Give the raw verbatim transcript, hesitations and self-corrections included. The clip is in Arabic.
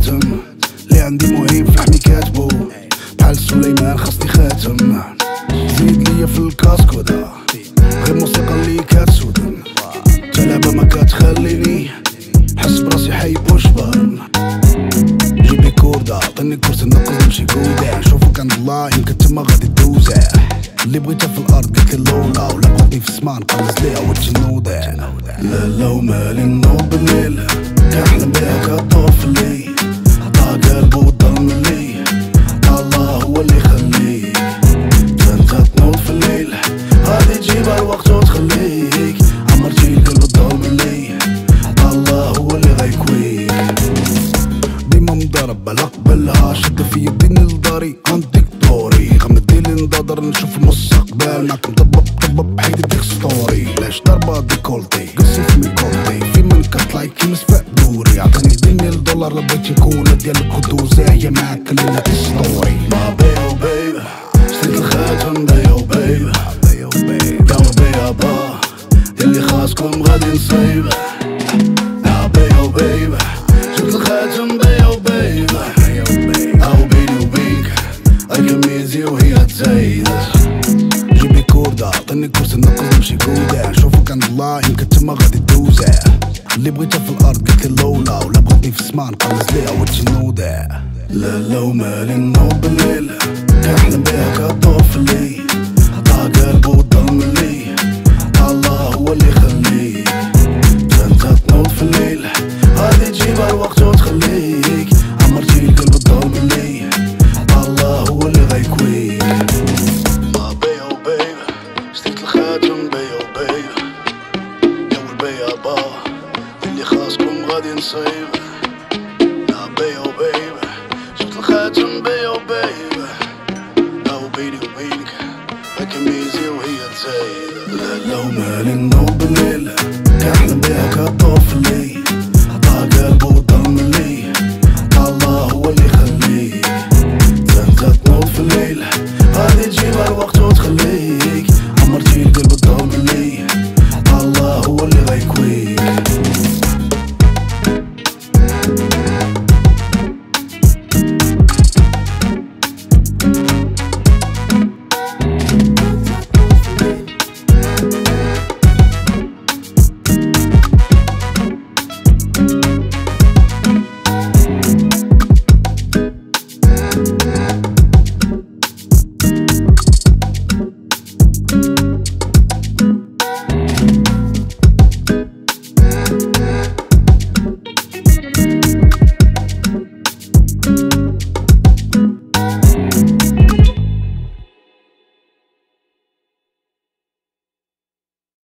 الخاتم اللي عندي مهم في لحمي كاتبو بحال سليمان خاصني خاتم زيد ليا في الكاسكو دا غير موسيقى اللي كتسودن تا لعبة ما كتخليني نحس براسي حي بوشبان جيبلي كوردا عطيني كورس نقص نمشي كودا نشوفك عند الله يمكن تما غادي دوزع اللي بغيتها في الارض قالت لي لولا ولا بغاتني في السما نقلص ليها واتش نوضع لا لا ومالي نوض بالليل كنحلم بيها كطوف لي عطا قلبو وضل ملي الله هو اللي يخليك انت تنوض في الليل غادي تجيبها الوقت وتخليك عمرتي القلب الضل ملي الله هو اللي غيكويك ديما مضرب لا قبلها شد في يديني لداري عندك دوري غمديلي نضادر نشوف المستقبل معاك مطبب طبب حيدي ديك ستوري لاش ضربة ديكولتي قصي في ميكولتي في من كتلاي كيمس فاق دوري عطيني ديني الدولار لبغيتي نكون ديالك ودوزة هي معاك الليلة في ستوري ما بيو بيب شريت الخاتم بيو بيب بيو بيب داور بيا با اللي خاصكم غادي نصيب يا بيو بيب شريت الخاتم بيو بيب او بيني وبينك الكميزي وهي تزايد جيبلي كوردا عطيني كورس نقص نمشي كودا نشوفك عند الله يمكن تما غادي دوزع اللي بغيتها في الارض قالت لي لولا ولا بغاتني في السما نقلص ليها واتش نوضع لا لا ومالي نوض بالليل كنحلم بيها كطوف لي عطا قلبو وضل ملي الله هو اللي يخليك انت تنوض في الليل غادي تجيبها الوقت وتخليك عمرتي القلب الضل ملي الله هو اللي غيكويك ما بيو بيب شريت الخاتم بيو بيب دور بيا با اللي خاصكم غادي نصيب يا بيو بيب شريت الخاتم بيو بيب او بيني وبينك الكميزي وهي تزايد لا لا ومالي نوض بالليل